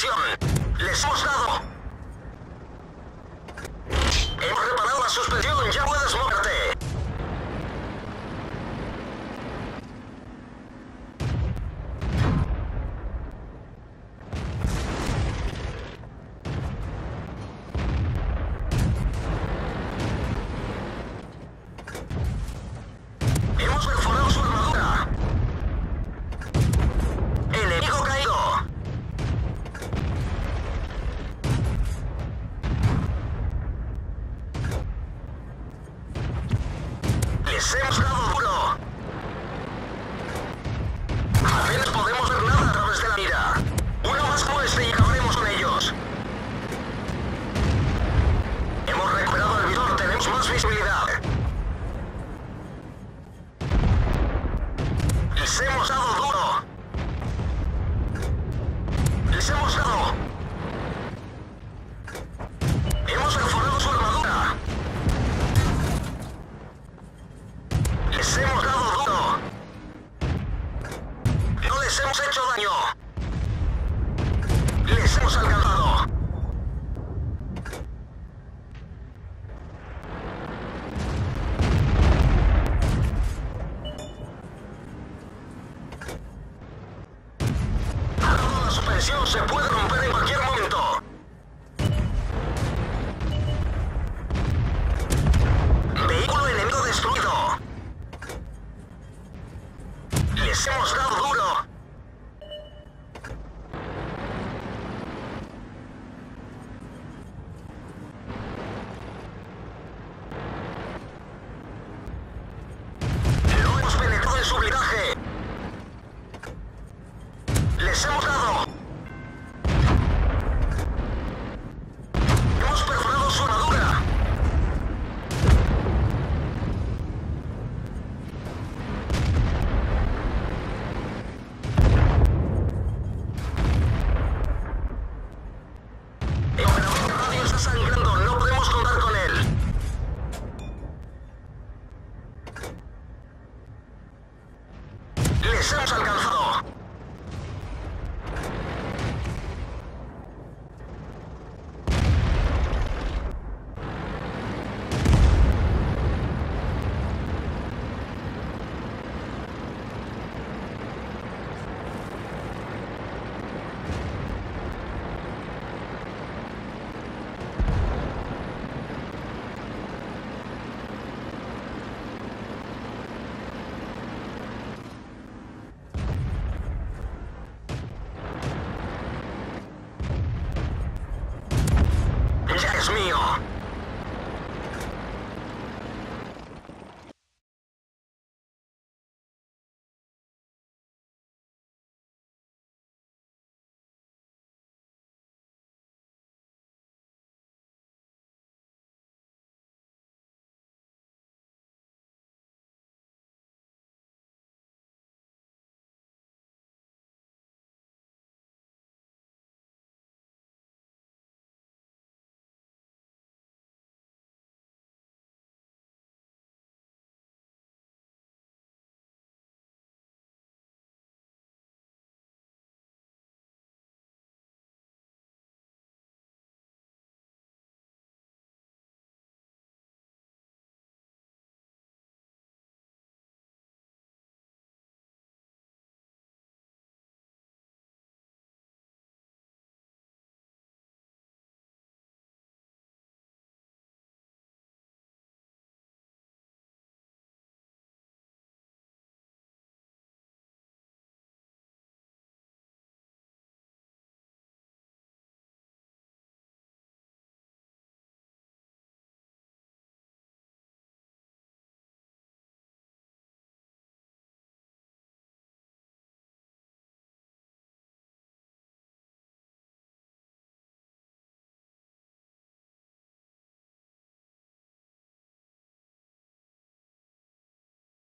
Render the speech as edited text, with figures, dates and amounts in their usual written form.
suspensión. Les hemos dado. Hemos reparado la suspensión. Ya puedes moverte. Hemos perforado su armadura. Enemigo caído. Les hemos dado duro. Apenas podemos ver nada a través de la mira. Uno más como este y acabaremos con ellos. Hemos recuperado el visor, tenemos más visibilidad. Les hemos dado duro. Les hemos dado. Hemos perforado su armadura. Les hemos dado duro. No les hemos hecho daño. Les hemos alcanzado. Ahora la suspensión se puede romper en cualquier momento. Vehículo enemigo destruido. Les hemos dado duro. No hemos penetrado en su blindaje. Les hemos dado. Hemos perforado su armadura. El operador de radio está sangrando. No podemos contar con él. Les hemos alcanzado. Ya es mío.